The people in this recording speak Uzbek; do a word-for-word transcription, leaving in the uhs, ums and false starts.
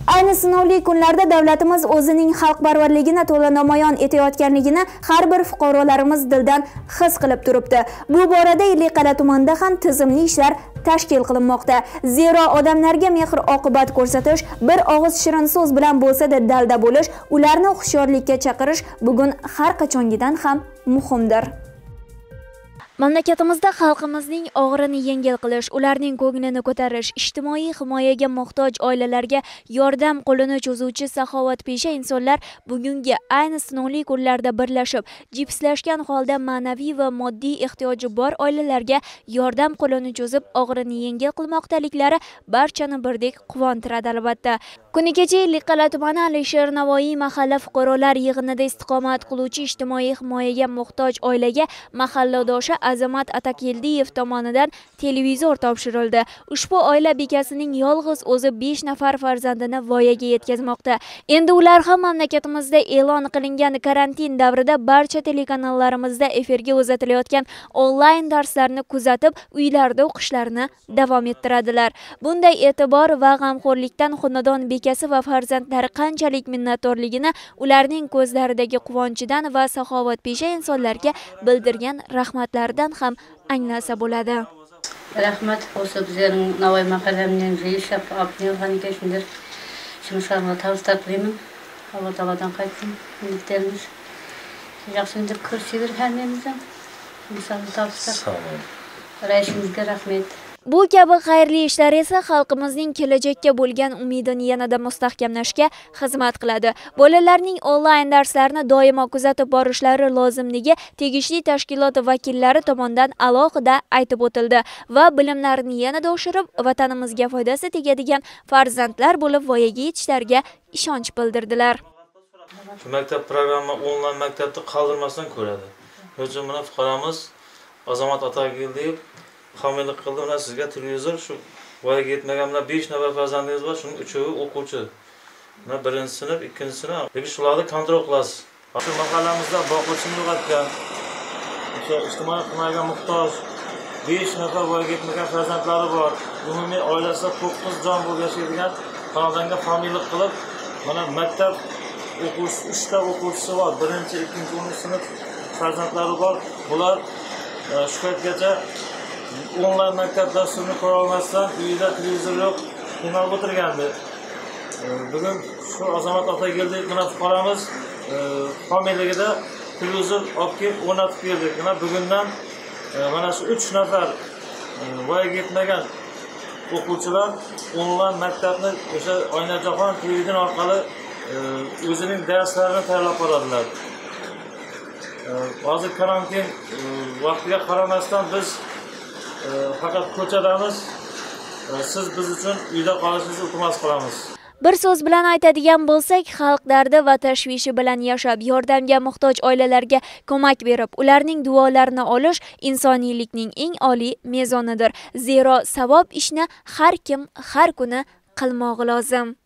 Ayni sinovli kunlarda davlatimiz o'zining xalqparvarligini to'la namoyon etayotganligini har bir fuqarolarimiz dildan his qilib turibdi. Bu borada Ellikqal'a tumanida ham tizimli ishlar tashkil qilinmoqda. Zero odamlarga mehr oqibat ko'rsatish, bir og'iz shirin so'z bilan bo'lsa-da dalda bo'lish, ularni hushyorlikka chaqirish bugun har qachongidan ham muhimdir. Mamlakatimizda xalqimizning og'irini yengil qilish, ularning ko'nglini ko'tarish, ijtimoiy himoyaga muhtoj oilalarga yordam qo'lini cho'zuvchi saxovatpesha insonlar bugungi ayni sinovli kunlarda birlashib, jipslashgan holda ma'naviy va moddiy ehtiyoji bor oilalarga yordam qo'lini cho'zib, og'irini yengil qilmoqdaliklari barchani birdek quvontiradi albatta. Kuni kecha Ellikqal'a tumani Alisher Navoiy mahalla fuqarolar yig'inida istiqomat qiluvchi ijtimoiy himoyaga muhtoj oilaga mahalladoshi Azamat Atakildiyev tomonidan televizor topshirildi. Ushbu oila bekasining yolg'iz o'zi besh nafar farzandini voyaga yetkazmoqda. Endi ular ham mamlakatimizda e'lon qilingan karantin davrida barcha telekanallarimizda efirga uzatilayotgan onlayn darslarni kuzatib, uylarida o'qishlarini davom ettiradilar. Bunday e'tibor va g'amxo'rlikdan xonadon bekasi va farzandlari qanchalik minnatdorligini ularning ko'zlaridagi quvonchidan va saxovatpesha insonlarga bildirgan rahmatlar ham anglasa bo'ladi. Rahmat bo'lsa bizning Navoiy mahallamining reisi Abdulg'aniga shunday ishimizga tavsiya qilaman. Alloh taolodan qaytsin. Umidlarimiz yaxshi deb ko'rishdir hammamizdan. Inson tavsiya. Raisimizga rahmat. Bu kabi xayrli ishlar esa xalqimizning kelajakka bo'lgan umidini yanada mustahkamlashga xizmat qiladi. Bolalarning onlayn darslarini doimo kuzatib borishlari lozimligi tegishli tashkilot vakillari tomonidan alohida aytib o'tildi va bilimlarini yanada oshirib, vatanimizga foydasi tegadigan farzandlar bo'lib voyaga yetishlariga ishonch bildirdilar. Maktab programma onlayn maktabni qoldirmasdan ko'radi. O'zi mana fuqaromiz Azamat Atakildiyev homiylik qildi. Mana sizga televizor shu voyaga yetmaganlar besh nafar farzandingiz bor, shuning uchovi o'quvchi. Mana birinchi sinf, ikkinchi sinf. Lekin shularni kontrol qilasiz. Shu mahallamizda boquvchini uyg'otgan, o'sha ijtimoiy himoyaga muhtoj besh nafar voyaga yetmagan farzandlari bor. Umumiy oilasida to'qqiz jon bo'lib yashaydigan xonadonga homiylik qilib, mana maktab o'quvchisi, uchta o'quvchisi bor. birinchi, ikkinchi, o'ninchi sinf farzandlari bor. Bular shu paytgacha onlayn maktab dasturini ko'ra olmasdan uyida televizor yo'q, qiynalib o'tirgandi. Bugun shu Azamat Atakildiyev mana fuqaromiz homiyligida televizor olib kelib o'rnatib berdik. Mana bugundan mana shu uch nafar voyaga yetmagan o'quvchilar onlayn maktabni o'sha Oynajahon televideniya orqali o'zining darslarini tayyorlab boradilar. Hozir karantin vaqtiga qaramasdan biz faqat ko'chadamiz. Siz biz uchun uyda qolishingizni iltimos qilamiz. Bir so'z bilan aytadigan bo'lsak, xalq dardi va tashvishi bilan yashab, yordamga muhtoj oilalarga ko'mak berib, ularning duolarini olish insoniylikning eng oliy mezonidir. Zero savob ishni har kim har kuni qilmog'i lozim.